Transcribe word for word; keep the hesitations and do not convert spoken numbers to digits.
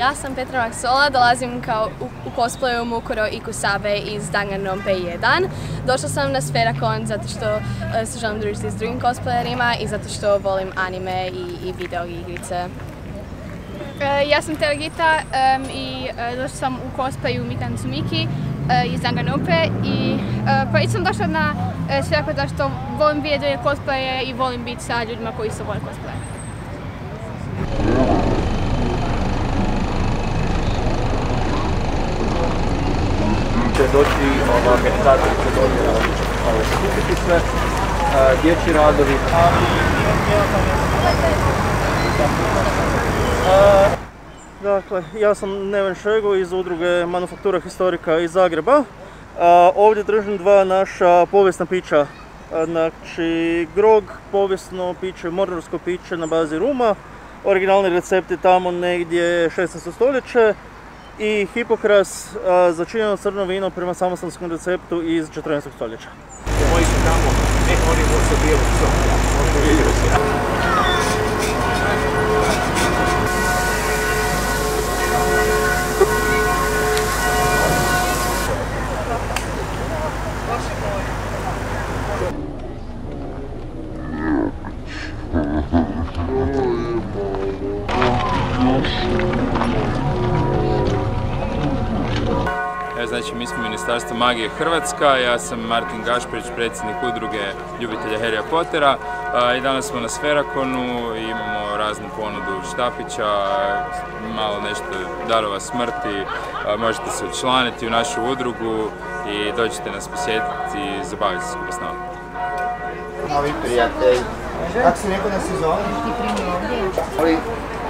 Ja sam Petra Maksola, dolazim kao u, u cosplayu Mukuro i Kusabe iz Danganronpa jedan. Došla sam na Sferacon zato što uh, se želim družiti s drugim cosplayerima i zato što volim anime i, i video igrice. Uh, ja sam Teragita um, i uh, došla sam u cosplayu Mitan Tsumiki uh, iz Danganronpe i uh, pa sam došla na uh, Sferacon zato što volim vidjeti cosplaye i volim biti sa ljudima koji se vole cosplaye. Će doći, organizatori će doći skupiti sve, dječji radovi. Dakle, ja sam Neven Šego iz udruge Manufaktura Historika iz Zagreba. Ovdje držim dva naša povijesna pića. Znači, grog, povijesno piće, mornarsko piće na bazi ruma. Originalni recept je tamo negdje šesnaesto stoljeće. I Hipokras, začinjeno crno vino prema samostanskom receptu iz četrnaestog stoljeća. Moji su tamo, ne oni su bili, možda vidio se. Znači, mi smo Ministarstvo magije Hrvatska, ja sam Martin Gašparić, predsjednik udruge ljubitelja Harrya Pottera i danas smo na Sferaconu, imamo raznu ponudu štapića, malo nešto darova smrti, možete se učlaniti u našu udrugu i dođite nas posjetiti i zabaviti se skupa s nama. Novi prijatelj, kako si rekao da se zove?